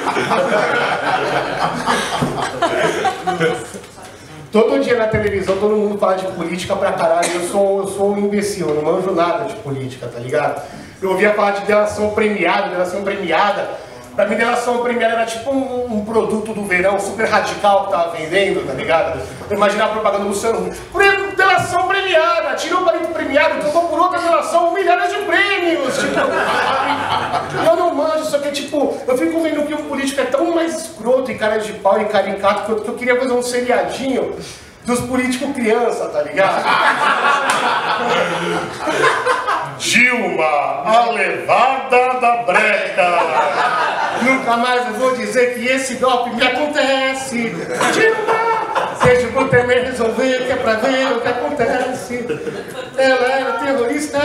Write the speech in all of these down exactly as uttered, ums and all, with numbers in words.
Todo dia na televisão todo mundo fala de política pra caralho. Eu sou, eu sou um imbecil, eu não manjo nada de política, tá ligado? Eu ouvia falar de delação premiada, delação premiada. Pra mim, delação premiada era tipo um, um produto do verão super radical que tava vendendo, tá ligado? Eu imaginava a propaganda do Luciano Huck. Delação premiada, tirou o palito premiado, trocou por outra delação, milhares de prêmios. Tipo, eu não manjo, só que tipo, eu fico vendo que o político é tão mais escroto e cara de pau e caricato que eu, que eu queria fazer um seriadinho dos políticos criança, tá ligado? Dilma, a levada da breca. Nunca mais eu vou dizer que esse golpe me acontece. Dilma, seja o Temer resolver que é pra ver o que acontece. Ela era terrorista.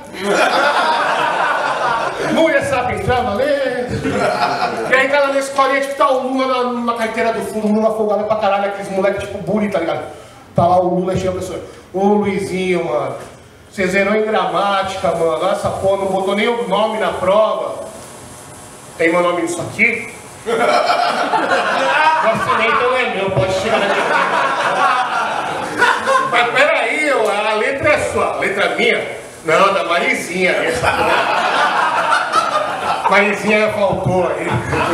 Mulher sabe entrar, valer. E aí tá na escolinha, tipo, tá o Lula numa carteira do fundo, Lula folgada pra caralho, aqueles moleques tipo bullying, tá ligado? Tá lá o Lula cheio a pessoa. Ô Luizinho, mano, você zerou em gramática, mano. Essa porra não botou nem o nome na prova. Tem meu nome nisso aqui? Nossa, nem então é meu, pode chegar na minha. Mas peraí, a letra é sua, a letra é minha? Não, da Marizinha. Essa Marizinha faltou aí.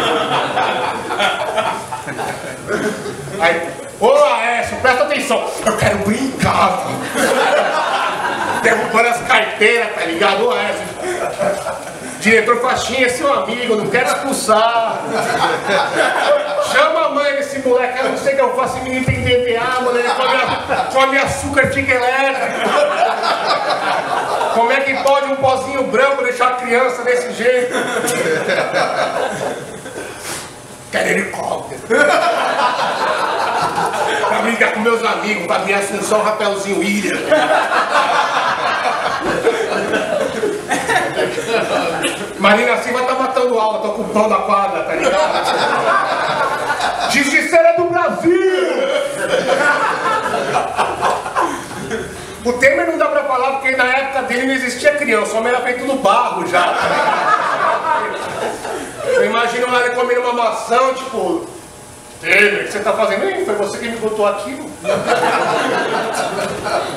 Aí, ô Aécio, presta atenção. Eu quero brincar. Derrubando as carteiras, tá ligado? Ô Aécio. Diretor Faixinha, seu amigo, não quero expulsar. Chama a mãe desse moleque, eu não sei o que eu faço, menino tem D D A, mano, ele come, come açúcar, fica elétrico. Como é que pode um pozinho branco deixar a criança desse jeito? Quero helicóptero. Pra brincar com meus amigos, pra minha Assunção, Rapelzinho William. Marina Silva tá matando aula, tô ocupando a quadra, tá ligado? Justiceira do Brasil! O Temer não dá pra falar porque na época dele não existia criança, o homem era feito no barro já. Eu imagino lá ele comendo uma maçã, tipo... Temer, o que você tá fazendo? Ei, foi você que me botou aquilo?